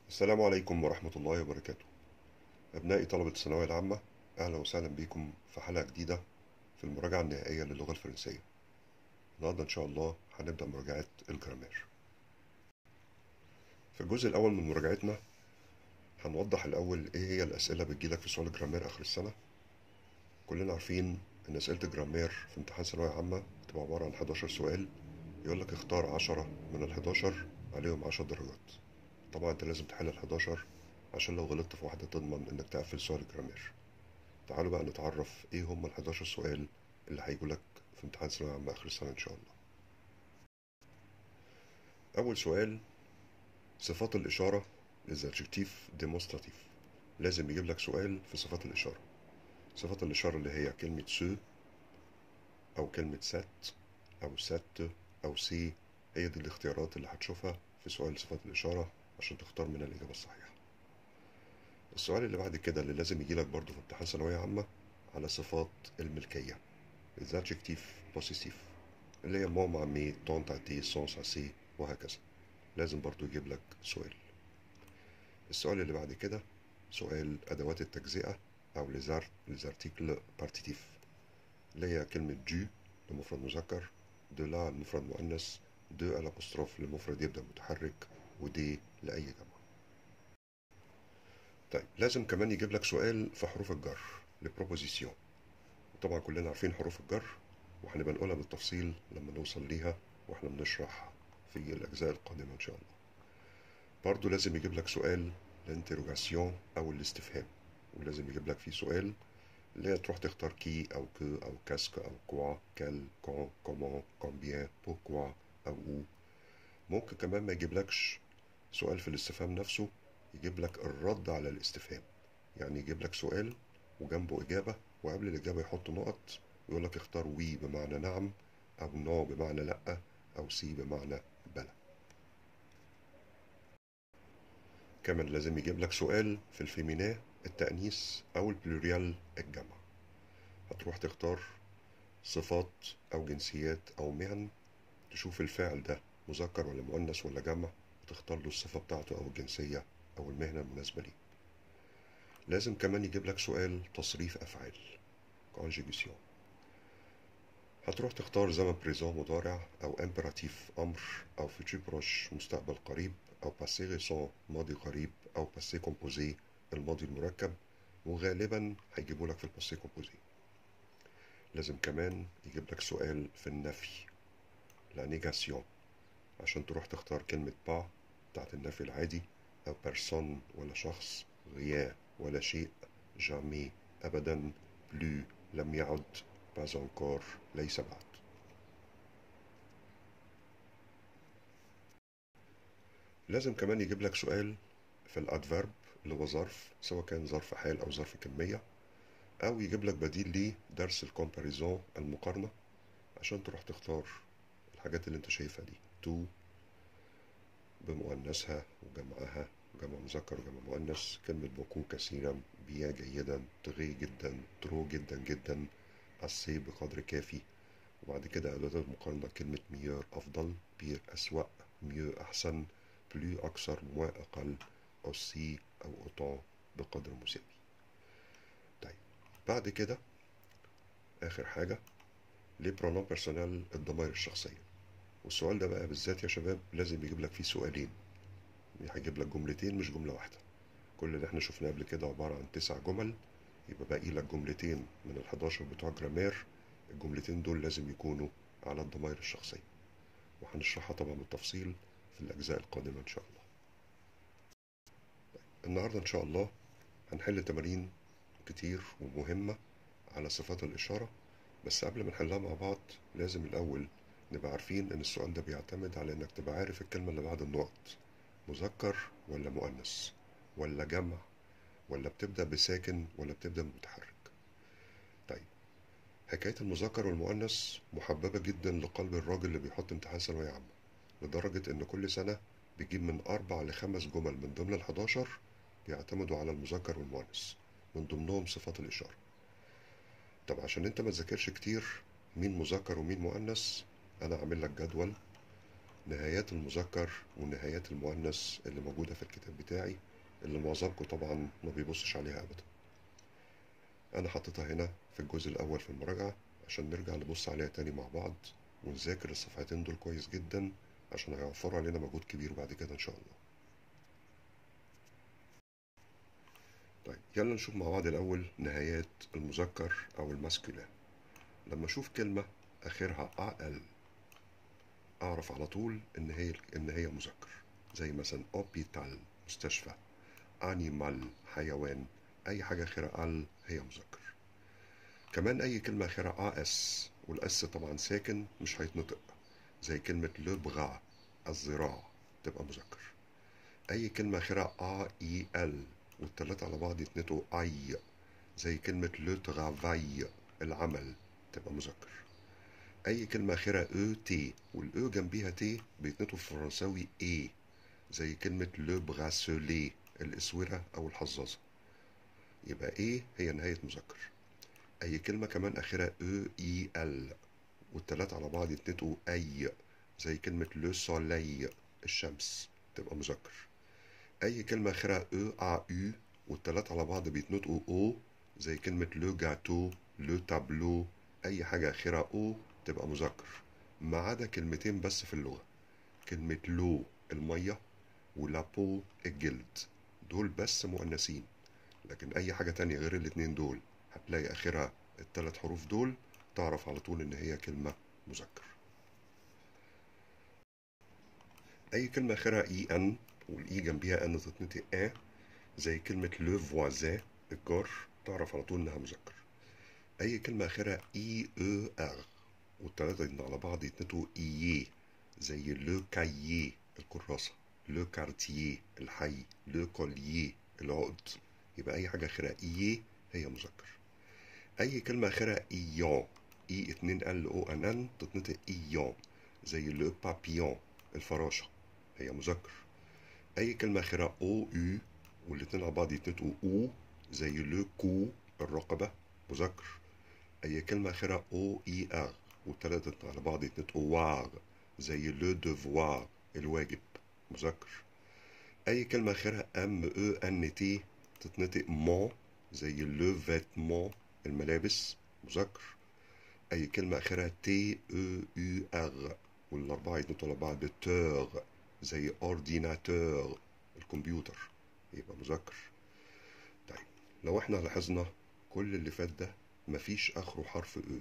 السلام عليكم ورحمة الله وبركاته. أبنائي طلبة الثانوية العامة، أهلا وسهلا بكم في حلقة جديدة في المراجعة النهائية للغة الفرنسية. النهاردة إن شاء الله هنبدأ مراجعة الجرامير. في الجزء الأول من مراجعتنا هنوضح الأول إيه هي الأسئلة بتجيلك في سؤال الجرامير آخر السنة. كلنا عارفين إن أسئلة الجرامير في امتحان ثانوية عامة بتبقى عبارة عن 11 سؤال، يقولك اختار 10 من ال11 عليهم 10 درجات. طبعا أنت لازم تحل ال11 عشان لو غلطت في واحدة تضمن إنك تقفل سؤال الجرامير. تعالوا بقى نتعرف ايه هم ال 11 سؤال اللي هيجوا لك في امتحان ثانوية عامة آخر السنة إن شاء الله. أول سؤال: صفات الإشارة للأدجكتيف ديمونستراتيف. لازم يجيب لك سؤال في صفات الإشارة. صفات الإشارة اللي هي كلمة سو أو كلمة سات أو سات أو سي، هي دي الاختيارات اللي هتشوفها في سؤال صفات الإشارة عشان تختار منها الإجابة الصحيحة. السؤال اللي بعد كده اللي لازم يجيلك برضه في امتحان ثانوية عامة على صفات الملكية، الأدجكتيف بوسيسيف، اللي هي ماما مي طونت تي سونس سي وهكذا. لازم برضو يجيب لك سؤال. السؤال اللي بعد كده سؤال أدوات التجزئة أو ليزارتيكل بارتيتيف، اللي هي كلمة جو لمفرد مذكر، دو لا لمفرد مؤنث، دو الأبوستروف لمفرد يبدأ متحرك، ودي لأي جمع. طيب لازم كمان يجيب لك سؤال في حروف الجر لبروبوزيسيون. طبعا كلنا عارفين حروف الجر وهنبقى نقولها بالتفصيل لما نوصل ليها واحنا بنشرح في الأجزاء القادمة إن شاء الله. برضو لازم يجيب لك سؤال الانتروجاسيون أو الاستفهام، ولازم يجيب لك فيه سؤال اللي هي تروح تختار كي أو كو أو كاسك أو كوا كال كون كومون كومبيان بوركوا أو أو. ممكن كمان ما يجيبلكش سؤال في الاستفهام نفسه، يجيب لك الرد على الاستفهام. يعني يجيب لك سؤال وجنبه إجابة وقبل الإجابة يحط نقط ويقول لك اختار وي بمعنى نعم أو نو بمعنى لأ أو سي بمعنى بلى. كمان لازم يجيب لك سؤال في الفيميناه التأنيث أو البلوريال الجمع. هتروح تختار صفات أو جنسيات أو مهن، تشوف الفاعل ده مذكر ولا مؤنث ولا جمع، وتختار له الصفة بتاعته أو الجنسية أو المهنة المناسبة ليه. لازم كمان يجيب لك سؤال تصريف أفعال conjugation. هتروح تختار زمن بريزون مضارع أو امبراتيف أمر أو فيتشر بروش مستقبل قريب أو باسي ريسون ماضي قريب أو باسي كومبوزي الماضي المركب، وغالبا هيجيبوا لك في الباسي كومبوزي. لازم كمان يجيب لك سؤال في النفي لا نيجاسيون عشان تروح تختار كلمة با بتاعت النفي العادي أو بيرسون ولا شخص، غيا ولا شيء، جامي أبدا، بلو لم يعد، باز انكور ليس بعد. لازم كمان يجيب لك سؤال في الادفيرب اللي هو ظرف، سواء كان ظرف حال أو ظرف كمية، أو يجيب لك بديل ليه درس الكومباريزون المقارنة عشان تروح تختار الحاجات اللي انت شايفها دي. تو بمؤنثها وجمعها، جمع مذكر وجمع مؤنث، كلمة بوكو كثيرا، بيا جيدا، تغي جدا، ترو جدا جدا، أسي بقدر كافي. وبعد كده أداة المقارنة كلمة ميور أفضل، بير أسوأ، ميو أحسن، بلو أكثر، موا أقل، أو سي أو أوتون بقدر مساوي. طيب بعد كده آخر حاجة ليه برونون بيرسونال الضمائر الشخصية. والسؤال ده بقى بالذات يا شباب لازم يجيب لك فيه سؤالين، هيجيب لك جملتين مش جملة واحدة. كل اللي احنا شفناه قبل كده عبارة عن 9 جمل، يبقى باقي لك جملتين من ال11 بتوع جرامير. الجملتين دول لازم يكونوا على الضمائر الشخصية، وهنشرحها طبعا بالتفصيل في الأجزاء القادمة إن شاء الله. النهاردة إن شاء الله هنحل تمارين كتير ومهمة على صفات الإشارة. بس قبل ما نحلها مع بعض لازم الأول نبقى عارفين إن السؤال ده بيعتمد على إنك تبقى عارف الكلمة اللي بعد النقط مذكر ولا مؤنث ولا جمع، ولا بتبدأ بساكن ولا بتبدأ بمتحرك. طيب حكاية المذكر والمؤنث محببة جدا لقلب الراجل اللي بيحط امتحان ثانوية عامة، لدرجة إن كل سنة بيجيب من 4 ل5 جمل من ضمن ال11 بيعتمدوا على المذكر والمؤنث، من ضمنهم صفات الإشارة. طب عشان انت ما تذاكرش كتير مين مذكر ومين مؤنث، انا عامل لك جدول نهايات المذكر ونهايات المؤنث اللي موجودة في الكتاب بتاعي، اللي معظمكم طبعا ما بيبصش عليها أبدا. أنا حطيتها هنا في الجزء الأول في المراجعة عشان نرجع نبص عليها تاني مع بعض ونذاكر الصفحتين دول كويس جدا، عشان هيوفروا علينا مجهود كبير بعد كده إن شاء الله. طيب يلا نشوف مع بعض الأول نهايات المذكر أو الماسكولين. لما أشوف كلمة آخرها أل أعرف على طول إن هي مذكر، زي مثلا أوبيتال مستشفى، أنيمال حيوان، أي حاجة آخرها ال هي مذكر. كمان أي كلمة آخرها AS والأس طبعا ساكن مش هيتنطق، زي كلمة لو بغا الذراع تبقى مذكر. أي كلمة آخرها AEL والتلاتة على بعض يتنطقوا أي، زي كلمة لو ترافاي العمل تبقى مذكر. أي كلمة آخرها ET والأو جنبيها تي بيتنطقوا في الفرنساوي إيه، زي كلمة لو براسولي الإسورة أو الحظاظة، يبقى إيه هي نهاية مذكر. أي كلمة كمان آخرها EL والتلاتة على بعض يتنطقوا أي، زي كلمة لو سولي الشمس تبقى مذكر. أي كلمة آخرها EAU والتلاتة على بعض بيتنطقوا أو، زي كلمة لو جاتو لو تابلو، أي حاجة آخرها أو تبقى مذكر، ما عدا كلمتين بس في اللغة، كلمة لو المية ولابو الجلد، دول بس مؤنثين. لكن أي حاجة تانية غير الاتنين دول هتلاقي آخرها التلات حروف دول، تعرف على طول إن هي كلمة مذكر. أي كلمة آخرها EN والإي جنبيها أن تتنطق آ، زي كلمة لو فوازان الجار، تعرف على طول إنها مذكر. أي كلمة آخرها EER والتلاتة على بعض يتنطقوا إيه، زي لو كاييه الكراسة، لو كارتيه الحي، لو كوليه العقد، يبقى أي حاجة آخرها إيه هي مذكر. أي كلمة آخرها إيون إي 2 ال أو أن أن تتنطق إيون، زي لو بابيون الفراشة هي مذكر. أي كلمة آخرها أو يو والاتنين على بعض يتنطقوا أو، زي لو كو الرقبة مذكر. أي كلمة آخرها أو إي آر والتلاتة على بعض يتنطقوا واغ، زي لو دوفوار الواجب مذكر. أي كلمة آخرها أم أو أن تي تتنطق مون، زي لو فيتمون الملابس مذكر. أي كلمة آخرها تي أو يو آر والأربعة يتنطقوا على بعض تور، زي أورديناتور الكمبيوتر يبقى مذكر. طيب لو احنا لاحظنا كل اللي فات ده مفيش آخره حرف أو،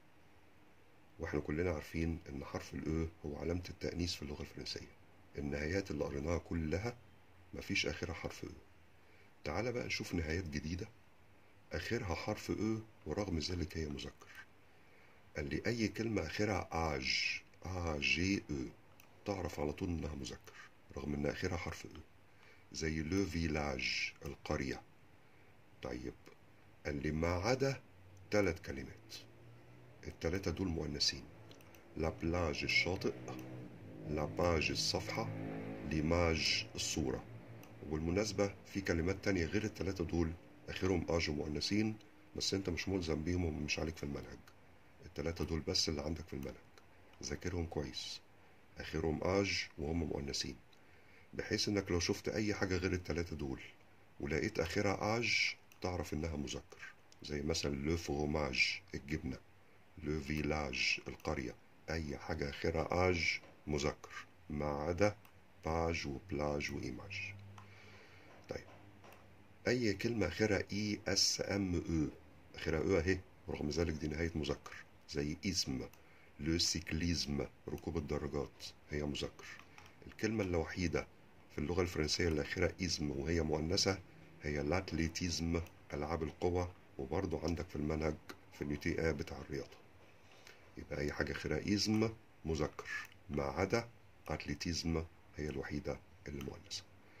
واحنا كلنا عارفين ان حرف الأو هو علامة التأنيث في اللغة الفرنسية. النهايات اللي قريناها كلها مفيش آخرها حرف أو. تعال بقى نشوف نهايات جديدة آخرها حرف أو ورغم ذلك هي مذكر. قال لي أي كلمة آخرها آج AGE تعرف على طول إنها مذكر رغم إن آخرها حرف أو، زي لو فيلاج القرية. طيب قال لي ما عدا 3 كلمات، التلاتة دول مؤنثين، لا بلاج الشاطئ، لا باج الصفحة، ليماج الصورة. وبالمناسبة في كلمات تانية غير التلاتة دول آخرهم آج مؤنثين، بس أنت مش ملزم بيهم ومش عليك في المنهج، التلاتة دول بس اللي عندك في المنهج، ذاكرهم كويس، آخرهم آج وهم مؤنثين، بحيث إنك لو شفت أي حاجة غير التلاتة دول ولقيت آخرها آج تعرف إنها مذكر، زي مثلا لو فروماج الجبنة، لو فيلاج القرية، أي حاجة آخرها آج مذكر ما عدا باج وبلاج وإيماج. طيب أي كلمة آخرها ESME آخرها أو أهي ورغم ذلك دي نهاية مذكر، زي إزم، لو سيكليزم ركوب الدراجات هي مذكر. الكلمة الوحيدة في اللغة الفرنسية اللي آخرها إزم وهي مؤنثة هي لاتليتيزم ألعاب القوى، وبرضو عندك في المنهج في النيوتي بتاع الرياضة. يبقى أي حاجة آخرها إزم مذكر ما عدا أتليتيزم هي الوحيدة اللي مؤنثة.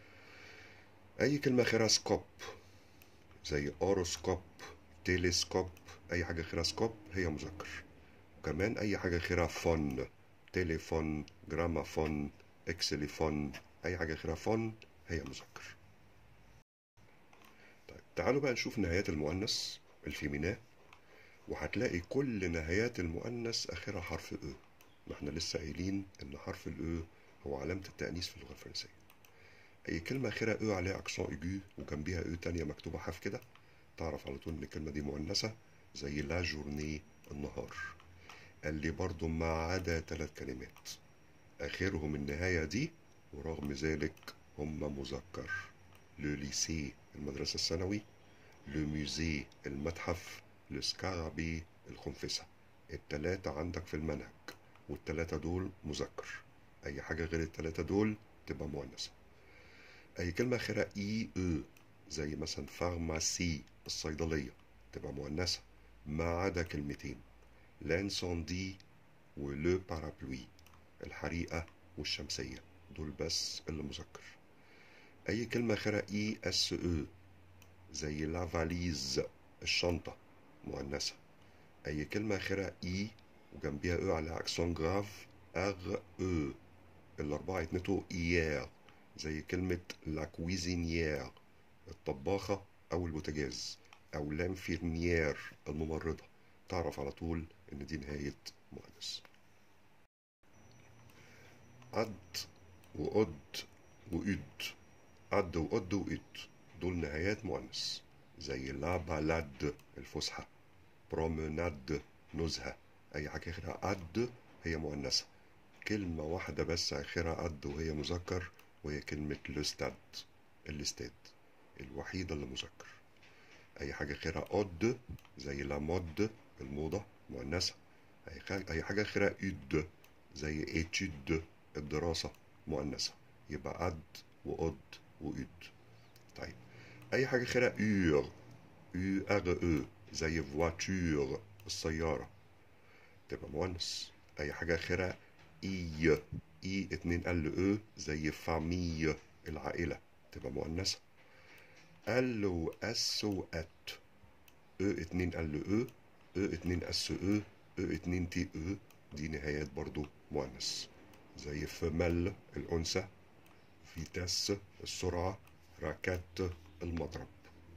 أي كلمة آخرها سكوب زي أوروسكوب تيليسكوب، أي حاجة آخرها سكوب هي مذكر. وكمان أي حاجة آخرها فون، تليفون، جرامافون، إكسليفون، أي حاجة آخرها فون هي مذكر. طيب تعالوا بقى نشوف نهايات المؤنث الفيميناه، وهتلاقي كل نهايات المؤنث آخرها حرف أو. ما احنا لسه قايلين إن حرف الأو هو علامة التأنيث في اللغة الفرنسية. أي كلمة آخرها أو عليها أكسون إيجو وجنبيها أو تانية مكتوبة حرف كده، تعرف على طول إن الكلمة دي مؤنثة، زي لا جورني النهار. قال لي برضو ما عدا 3 كلمات آخرهم النهاية دي ورغم ذلك هم مذكر: لو ليسي المدرسة الثانوي، لو ميوزي المتحف، لو سكارابي الخنفسة. التلاتة عندك في المنهج، والتلاتة دول مذكر. أي حاجة غير التلاتة دول تبقى مؤنثة. أي كلمة آخرها إي أو زي مثلا فارماسي الصيدلية تبقى مؤنثة، ما عدا كلمتين: لانسوندي ولو بارابلوي الحريقة والشمسية، دول بس اللي مذكر. أي كلمة آخرها إي أس أو زي لا فاليز الشنطة مؤنثة. أي كلمة آخرها إي وجنبيها أو على أكسون جراف أغ أو الأربعة يتنطقوا إيار، زي كلمة لا كويزينيير الطباخة أو البوتاجاز، أو لانفيرميير الممرضة، تعرف على طول إن دي نهاية مؤنث. عد وأد وإد. عد وأد وإد دول نهايات مؤنث، زي لا بالاد الفسحة، برومناد نزهة. أي حاجة آخرها عد هي مؤنثة. كلمة واحدة بس آخرها عد وهي مذكر، وهي كلمة لوستاد الاستاد، الوحيدة اللي مذكر. أي حاجة آخرها أود زي لا مود الموضة مؤنثة. أي حاجة آخرها إد زي إتشد الدراسة مؤنثة. يبقى عد وأد وإد. طيب أي حاجة آخرها أور أو أر أو زي فواتور السيارة تبقى مؤنث. أي حاجة آخرها إي إي 2 ال أو زي فامي العائلة تبقى مؤنثة. ال وأس وأت أو 2 ال أو أو 2 أس أو أو 2 تي أو دي نهايات برضو مؤنث، زي فمل الأنثى، فيتاس السرعة، راكات المضرب.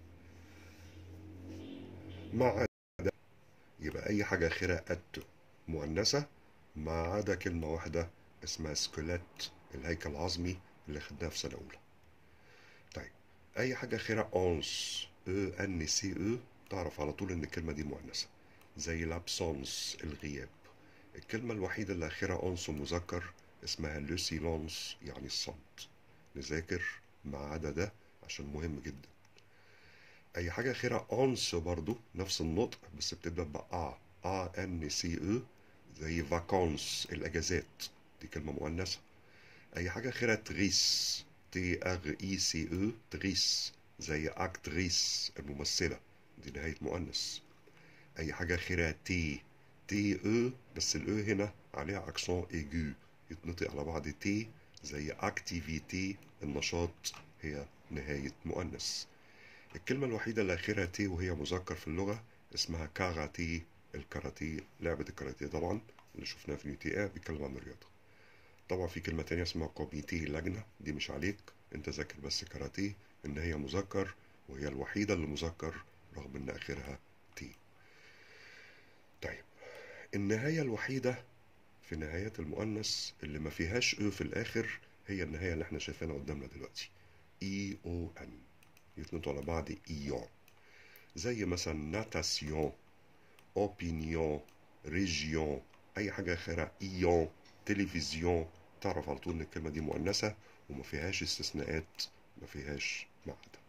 مع يبقى أي حاجة آخرها أت مؤنثة، ما عدا كلمة واحدة اسمها سكلت الهيكل العظمي اللي خدناها في سنة أولى. طيب أي حاجة آخرها أونس أو أن سي أو تعرف على طول إن الكلمة دي مؤنثة، زي لابسونس الغياب. الكلمة الوحيدة اللي آخرها أونس مذكر اسمها لو سيلونس يعني الصمت. نذاكر ما عدا ده عشان مهم جدا. أي حاجة آخرها أونس برضو نفس النطق بس بتبدأ بأ أن سي أو زي فاكونس الأجازات، دي كلمة مؤنثة. أي حاجة آخرها تريس تي ار اي سي او تريس زي أكتريس الممثلة، دي نهاية مؤنث. أي حاجة آخرها تي تي او بس الأو هنا عليها أكسون إيجو يتنطق على بعض تي زي أكتيفيتي النشاط، هي نهاية مؤنث. الكلمة الوحيدة اللي آخرها تي وهي مذكر في اللغة اسمها كاراتيه الكاراتيه، لعبة الكاراتيه طبعا اللي شفناها في نيوتي بيتكلم عن الرياضة. طبعا في كلمة تانية اسمها كوميتي لجنة، دي مش عليك، انت ذاكر بس كاراتيه ان هي مذكر وهي الوحيدة اللي مذكر رغم ان اخرها تي. طيب النهاية الوحيدة في نهايات المؤنث اللي ما فيهاش او في الاخر هي النهاية اللي احنا شايفينها قدامنا دلوقتي، اي او ان يتنطوا على بعض ايون، زي مثلا ناتاسيون، اوبينيون، ريجيون. اي حاجة اخرها ايون، تلفزيون، تعرف على طول ان الكلمة دي مؤنثة وما فيهاش استثناءات، ما فيهاش ما عدا.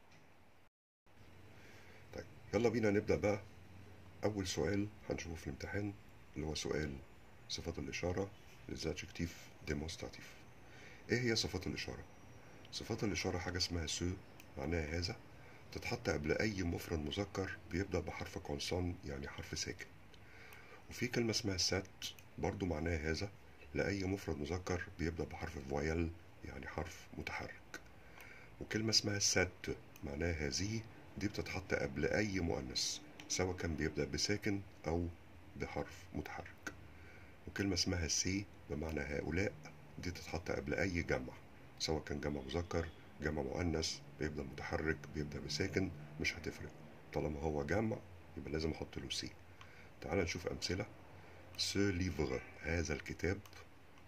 طيب يلا بينا نبدأ بقى. اول سؤال هنشوفه في الامتحان اللي هو سؤال صفات الاشارة للزادجكتيف ديمونستراتيف. ايه هي صفات الاشارة؟ صفات الاشارة حاجة اسمها سو معناها هذا، تتحط قبل اي مفرد مذكر بيبدأ بحرف كونسون يعني حرف ساكن. وفي كلمة اسمها سات برضو معناها هذا لأي مفرد مذكر بيبدأ بحرف فويل يعني حرف متحرك. وكلمة اسمها سات معناها هذه، دي بتتحط قبل أي مؤنث سواء كان بيبدأ بساكن أو بحرف متحرك. وكلمة اسمها سي بمعنى هؤلاء، دي تتحط قبل أي جمع سواء كان جمع مذكر جمع مؤنث، بيبدأ متحرك بيبدأ بساكن مش هتفرق، طالما هو جمع يبقى لازم أحط له سي. تعال نشوف أمثلة. ce livre هذا الكتاب،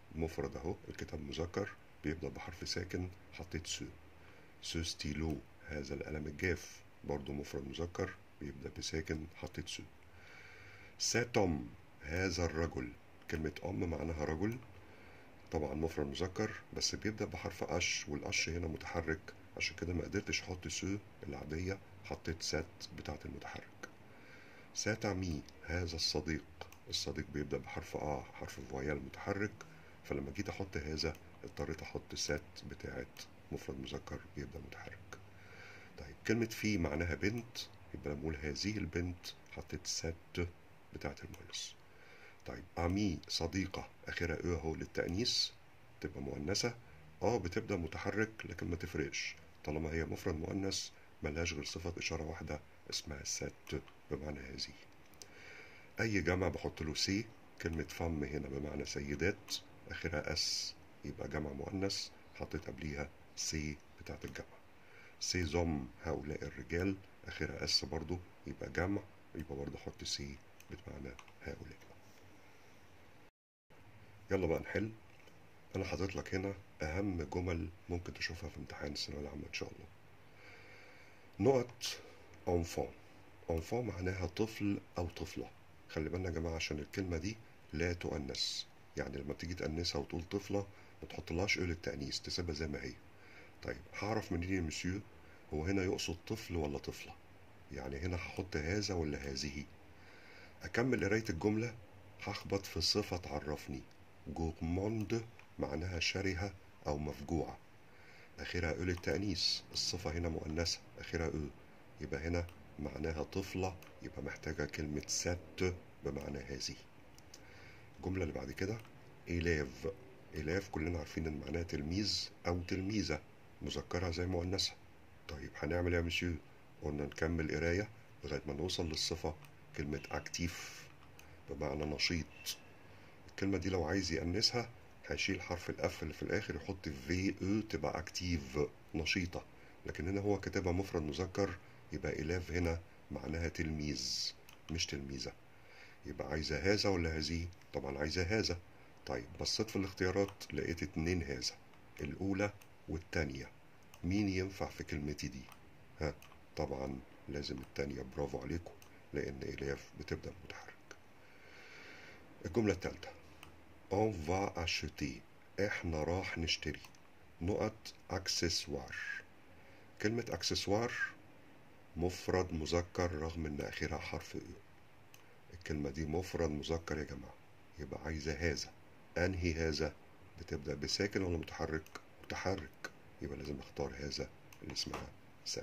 مفرد اهو، الكتاب مذكر بيبدأ بحرف ساكن، حطيت سو. سو ستيلو، هذا القلم الجاف، برضو مفرد مذكر بيبدأ بساكن، حطيت سو. سات ام، هذا الرجل، كلمة ام معناها رجل، طبعا مفرد مذكر بس بيبدأ بحرف اش، والاش هنا متحرك، عشان كده ما قدرتش احط سو العادية، حطيت سات بتاعت المتحرك. سات عمي، هذا الصديق، الصديق بيبدأ بحرف حرف فويال متحرك، فلما جيت احط هذا اضطريت احط سات بتاعت مفرد مذكر بيبدأ متحرك. طيب كلمة في معناها بنت، يبقى لما اقول هذه البنت حطيت سات بتاعت المؤنث. طيب امي صديقة، اخرها اهو للتأنيث، تبقى مؤنثة، بتبدأ متحرك لكن ما تفرقش، طالما هي مفرد مؤنث ملهاش غير صفة إشارة واحدة اسمها سات بمعنى هذه. أي جمع بحط له سي، كلمة فم هنا بمعنى سيدات، آخرها اس يبقى جمع مؤنث، حطيت قبليها سي بتاعت الجمع. سي زوم، هؤلاء الرجال، آخرها اس برضو يبقى جمع، يبقى برضو حط سي بمعنى هؤلاء. يلا بقى نحل. أنا حاطط لك هنا أهم جمل ممكن تشوفها في امتحان الثانوية العامة إن شاء الله. نقط enfant، enfant معناها طفل أو طفلة، خلي بالنا يا جماعة عشان الكلمة دي لا تؤنث، يعني لما بتيجي تأنسها وتقول طفلة ما تحطلهاش للتأنيث، تسيبها زي ما هي. طيب هعرف منين يا مسيو هو هنا يقصد طفل ولا طفلة؟ يعني هنا هحط هذا ولا هذه؟ أكمل قراية الجملة، هخبط في صفة تعرفني. جورموند معناها شرهة أو مفجوعة، آخرها للتأنيث، الصفة هنا مؤنثة آخرها يبقى هنا معناها طفلة، يبقى محتاجة كلمة سات بمعنى هذه. الجملة اللي بعد كده إلاف، إلاف كلنا عارفين إن معناها تلميذ أو تلميذة، مذكرها زي مؤنثة. طيب هنعمل إيه يا مسيو؟ قلنا نكمل قراية لغاية ما نوصل للصفة كلمة أكتيف بمعنى نشيط. الكلمة دي لو عايز يأنسها هيشيل حرف الأف اللي في الآخر، يحط في تبقى أكتيف نشيطة، لكن هنا هو كتبها مفرد مذكر، يبقى إلاف هنا معناها تلميذ مش تلميذة. يبقى عايزة هذا ولا هذه؟ طبعا عايزة هذا. طيب بصيت في الاختيارات لقيت 2 هذا، الأولى والتانية، مين ينفع في كلمتي دي؟ ها، طبعا لازم التانية، برافو عليكم، لأن إلاف بتبدأ متحرك. الجملة التالتة on va acheter، احنا راح نشتري نقط اكسسوار. كلمة اكسسوار مفرد مذكر رغم ان اخرها حرف الكلمة دي مفرد مذكر يا جماعة، يبقى عايزة هذا. انهي هذا؟ بتبدأ بساكن ولا متحرك؟ متحرك، يبقى لازم اختار هذا اللي اسمها سات.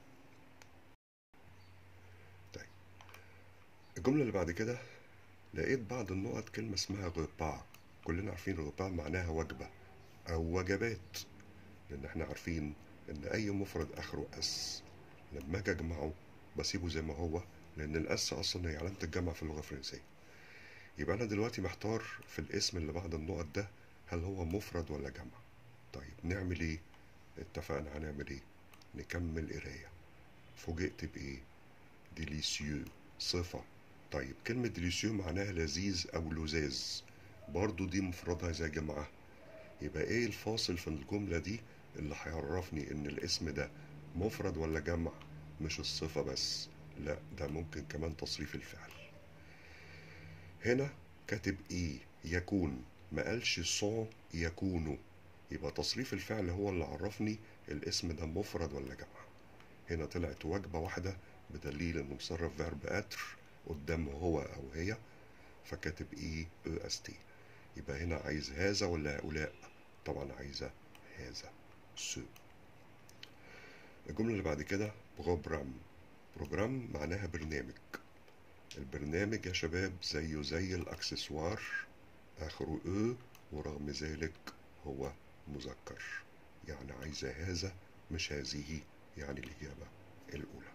طيب الجملة اللي بعد كده لقيت بعد النقط كلمة اسمها غوبا، كلنا عارفين غوبا معناها وجبة أو وجبات، لأن احنا عارفين إن أي مفرد آخره أس لما أجي أجمعه بسيبه زي ما هو، لأن الأس أصلا هي علامة الجمع في اللغة الفرنسية. يبقى أنا دلوقتي محتار في الاسم اللي بعد النقط ده، هل هو مفرد ولا جمع؟ طيب نعمل إيه؟ اتفقنا هنعمل إيه؟ نكمل قراية. فوجئت بإيه؟ ديليسيو، صفة. طيب كلمة ديليسيو معناها لذيذ أو لذاذ، برضو دي مفردها زي جمعها، يبقى ايه الفاصل في الجملة دي اللي هيعرفني ان الاسم ده مفرد ولا جمع؟ مش الصفة بس، لا ده ممكن كمان تصريف الفعل. هنا كاتب ايه؟ يكون، ما قالش صون يكونوا، يبقى تصريف الفعل هو اللي عرفني الاسم ده مفرد ولا جمع. هنا طلعت وجبة واحدة بدليل انه مصرف فيرب اتر قدام هو او هي، فكاتب ايه اس تي. يبقى هنا عايز هذا ولا هؤلاء؟ طبعا عايزة هذا سو. الجملة اللي بعد كده بروجرام، بروجرام معناها برنامج، البرنامج يا شباب زيه زي الاكسسوار اخره ورغم ذلك هو مذكر، يعني عايزة هذا مش هذه، يعني الإجابة الأولى.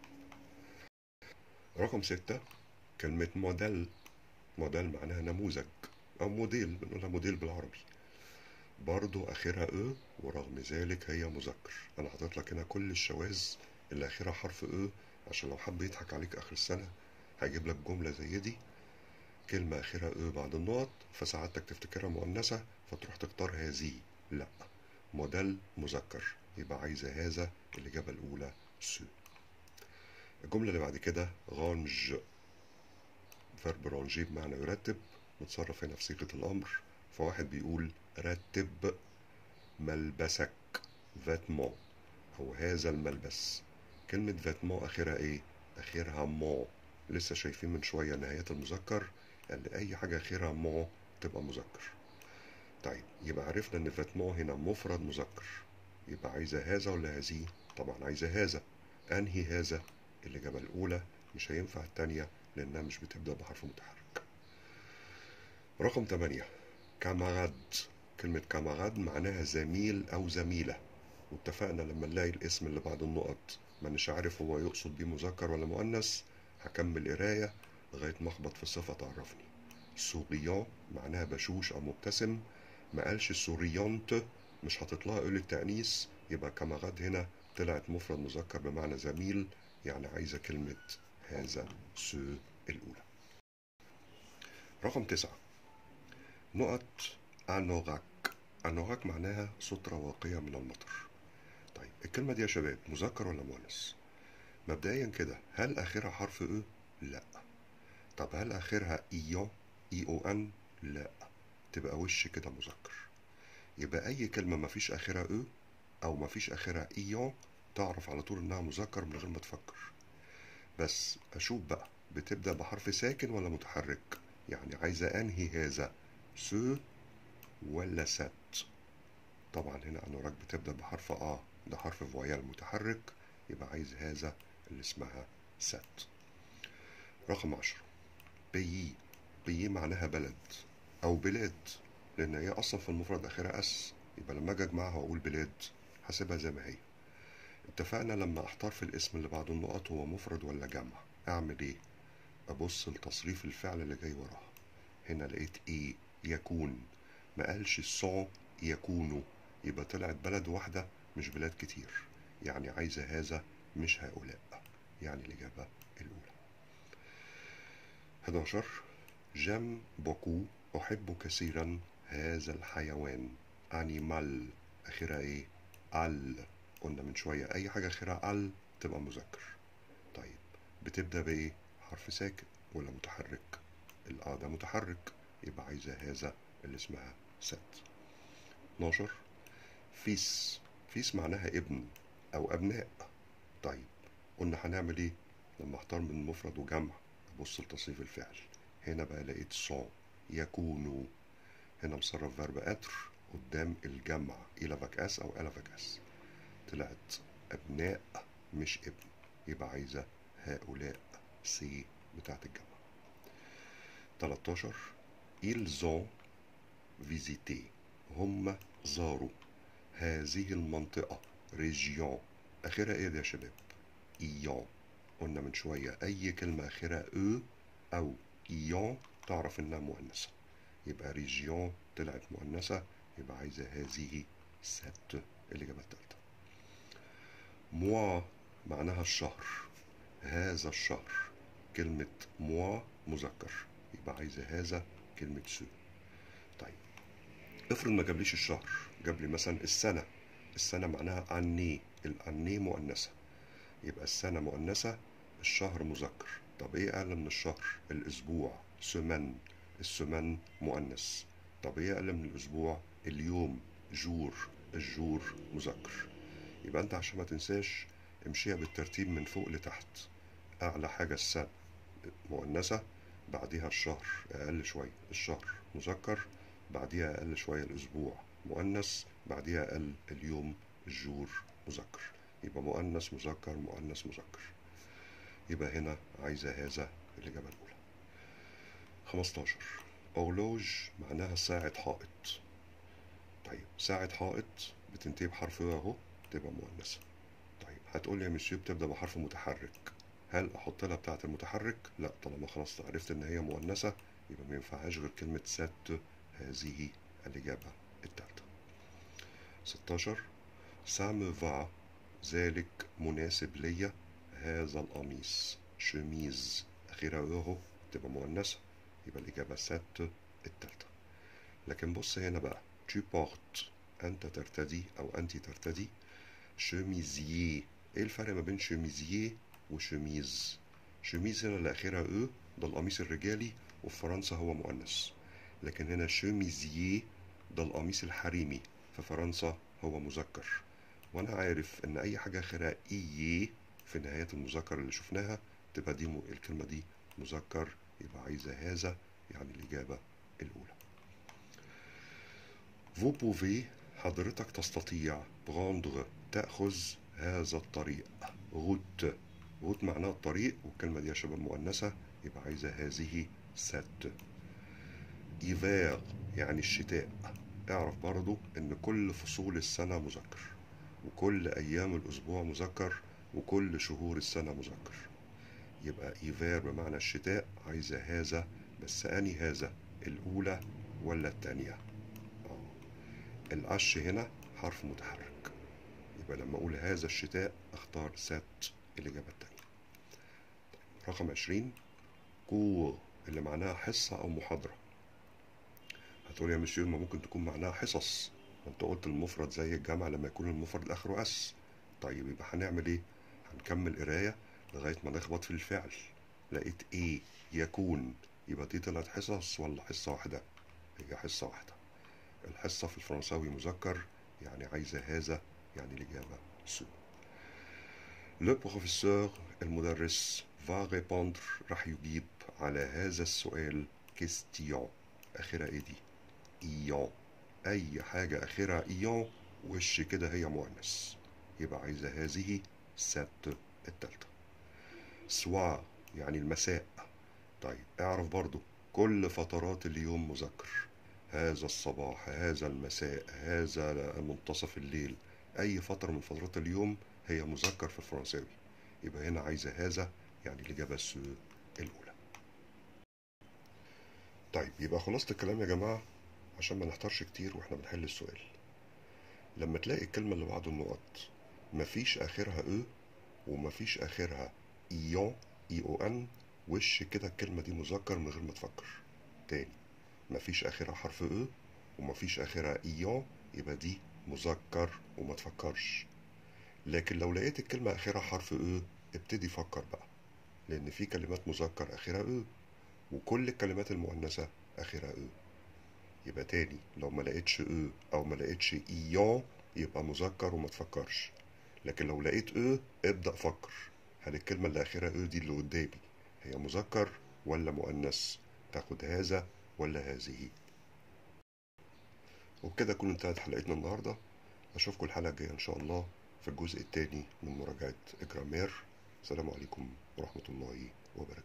رقم 6 كلمة موديل، موديل معناها نموذج أو موديل، بنقولها موديل بالعربي، برضو آخرها ورغم ذلك هي مذكر. أنا حاطط لك هنا كل الشواذ اللي آخرها حرف عشان لو حب يضحك عليك آخر السنة هيجيب لك جملة زي دي، كلمة آخرها بعد النقط، فسعادتك تفتكرها مؤنثة فتروح تختار هذه، لا، موديل مذكر، يبقى عايزة هذا، الإجابة الأولى سو. الجملة اللي بعد كده رانج، فيرب رانجي بمعنى يرتب، متصرف هنا في صيغة الأمر. فواحد بيقول رتب ملبسك، فاتمون، أو هذا الملبس. كلمة فاتمون آخرها إيه؟ آخرها مون. لسه شايفين من شوية نهاية المذكر، قال لي أي حاجة آخرها مون تبقى مذكر. طيب يبقى عرفنا إن فاتمون هنا مفرد مذكر، يبقى عايزة هذا ولا هذه؟ طبعا عايزة هذا. أنهي هذا؟ الإجابة الأولى، مش هينفع التانية لأنها مش بتبدأ بحرف متحرك. رقم 8 كاماراد. كلمة كاماراد معناها زميل أو زميلة، واتفقنا لما نلاقي الاسم اللي بعد النقط مانيش عارف هو يقصد بيه مذكر ولا مؤنث، هكمل قراية لغاية ما اخبط في الصفة تعرفني. سوريان معناها بشوش أو مبتسم، ما قالش سوريانت، مش حاطط لها قول التأنيث، يبقى كاماراد هنا طلعت مفرد مذكر بمعنى زميل، يعني عايزة كلمة هذا سو الأولى. رقم 9 نقط أنوراك. أنوراك معناها سترة واقية من المطر. طيب الكلمة دي يا شباب مذكر ولا مؤنث؟ مبدئيا كده، هل آخرها حرف أو؟ لا. طب هل آخرها إيون، إي أو أن؟ لا، تبقى وش كده مذكر. يبقى أي كلمة مفيش آخرها أو أو مفيش آخرها إيون تعرف على طول إنها مذكر من غير ما تفكر. بس أشوف بقى بتبدأ بحرف ساكن ولا متحرك، يعني عايزة أنهي هذا سو ولا ست. طبعا هنا أنوراك بتبدأ بحرف ده حرف فويال متحرك، يبقى عايز هذا اللي اسمها ست. رقم 10 بيي. بيي معناها بلد أو بلاد، لأن هي أصلا في المفرد آخرها أس، يبقى لما أجي أجمعها وأقول بلاد حاسبها زي ما هي. اتفقنا لما أحتار في الاسم اللي بعده النقط هو مفرد ولا جمع، أعمل إيه؟ أبص لتصريف الفعل اللي جاي وراها. هنا لقيت إيه؟ يكون، ما قالش الصون يكونوا، يبقى طلعت بلد واحدة مش بلاد كتير، يعني عايزة هذا مش هؤلاء، يعني الإجابة الأولى. 11 جيم بوكو، أحب كثيرا هذا الحيوان. أنيمال آخرها إيه؟ ال. قلنا من شوية أي حاجة آخرها ال تبقى مذكر. طيب بتبدأ بإيه؟ حرف ساكن ولا متحرك؟ ده متحرك، يبقى عايزة هذا اللي اسمها ست. 12 فيس. فيس معناها ابن أو أبناء. طيب قلنا هنعمل إيه؟ لما اختار من مفرد وجمع أبص لتصريف الفعل. هنا بقى لقيت صون يكونوا، هنا مصرف فيرب اتر قدام الجمع إلافاك اس أو إلافاك اس، طلعت أبناء مش ابن، يبقى عايزة هؤلاء سي بتاعت الجمع. 13 ils ont visité، هم زاروا هذه المنطقة، ريجيون آخرها إيه ده يا شباب؟ إيون. قلنا من شوية أي كلمة آخرها أو أو إيون تعرف إنها مؤنثة، يبقى ريجيون طلعت مؤنثة، يبقى عايزة هذه ست، الإجابة التالتة. موا معناها الشهر، هذا الشهر، كلمة موا مذكر، يبقى عايزة هذا كلمة سو. طيب افرض ما جابليش الشهر، جاب لي مثلا السنة. السنة معناها أني، الأني مؤنثة، يبقى السنة مؤنثة، الشهر مذكر. طب ايه أقل من الشهر؟ الأسبوع، سمن، السمن مؤنث. طب ايه أقل من الأسبوع؟ اليوم، جور، الجور مذكر. يبقى انت عشان ما تنساش امشيها بالترتيب من فوق لتحت. أعلى حاجة السنة مؤنثة، بعديها الشهر أقل شوية الشهر مذكر، بعديها أقل شوية الأسبوع مؤنث، بعديها أقل اليوم الجور مذكر، يبقى مؤنث مذكر مؤنث مذكر. يبقى هنا عايزة هذا الإجابة الأولى. 15 أولوج معناها ساعة حائط. طيب ساعة حائط بتنتهي بحرف اهو تبقى مؤنثة. طيب هتقول لي يا مسيو بتبدأ بحرف متحرك، هل أحط لها بتاعة المتحرك؟ لا، طالما خلاص عرفت إن هي مؤنثة يبقى ما ينفعهاش غير كلمة ست، هذه الإجابة التالتة. 16 سام فا، ذلك مناسب ليا، هذا القميص، شميز أخيرا اهو تبقى مؤنثة، يبقى الإجابة ست التالتة. لكن بص هنا بقى، tu portes، أنت ترتدي أو أنت ترتدي. شميزيي، إيه الفرق ما بين شميزيي وشميز؟ شميز هنا اللي آخرها أو، ده القميص الرجالي وفي فرنسا هو مؤنث، لكن هنا شميزيي ده القميص الحريمي في فرنسا هو مذكر. وأنا عارف إن أي حاجة آخرها إيه في نهاية المذكر اللي شفناها تبقى دي الكلمة دي مذكر، يبقى عايزة هذا، يعني الإجابة الأولى. Vous pouvez، حضرتك تستطيع، prendre، تأخذ هذا الطريق. route، route معناها الطريق، والكلمة دي يا شباب مؤنثة، يبقى عايزة هذه cette. hiver يعني الشتاء، اعرف برضو ان كل فصول السنة مذكر، وكل ايام الاسبوع مذكر، وكل شهور السنة مذكر. يبقى hiver بمعنى الشتاء، عايزة هذا، بس اني هذا، الاولى ولا التانية؟ القش هنا حرف متحرك، يبقى لما اقول هذا الشتاء اختار set، الاجابة التانية. رقم 20، كور اللي معناها حصة او محاضرة. هتقول يا مسيو ما ممكن تكون معناها حصص، ما انت قلت المفرد زي الجمع لما يكون المفرد اخره اس. طيب يبقى هنعمل ايه؟ هنكمل قرايه لغايه ما نخبط في الفعل. لقيت ايه؟ يكون، يبقى دي طلعت حصص ولا حصه واحده؟ هي حصه واحده. الحصه في الفرنساوي مذكر، يعني عايزه هذا، يعني الاجابه سو. لو بروفيسور، المدرس، va répondre، راح يجيب على هذا السؤال كيستيون، اخرها ايه دي؟ إيون. أي حاجة آخرها إيون وش كده هي مؤنث، يبقى عايزة هذه ست التالتة. سوا يعني المساء. طيب اعرف برضو كل فترات اليوم مذكر، هذا الصباح، هذا المساء، هذا منتصف الليل، أي فترة من فترات اليوم هي مذكر في الفرنساوي، يبقى هنا عايزة هذا، يعني الإجابة سو الأولى. طيب يبقى خلاصة الكلام يا جماعة عشان ما نحتارش كتير واحنا بنحل السؤال. لما تلاقي الكلمة اللي بعد النقط مفيش آخرها او ومفيش آخرها ايون، اي او ان، وش كده الكلمة دي مذكر من غير ما تفكر. تاني، مفيش آخرها حرف او ومفيش آخرها ايون، يبقى دي مذكر وما تفكرش. لكن لو لقيت الكلمة آخرها حرف او ابتدي فكر بقى، لأن في كلمات مذكر آخرها او وكل الكلمات المؤنثة آخرها او. يبقى تاني، لو ما لقيتش او او ما لقيتش ايون يبقى مذكر وما تفكرش. لكن لو لقيت او ابدأ فكر، هل الكلمة اللي اخرها او دي اللي قدامي هي مذكر ولا مؤنث؟ تاخد هذا ولا هذه؟ وبكده تكون انتهت حلقتنا النهاردة. اشوفكم الحلقة الجاية ان شاء الله في الجزء الثاني من مراجعة الجرامير. السلام عليكم ورحمة الله وبركاته.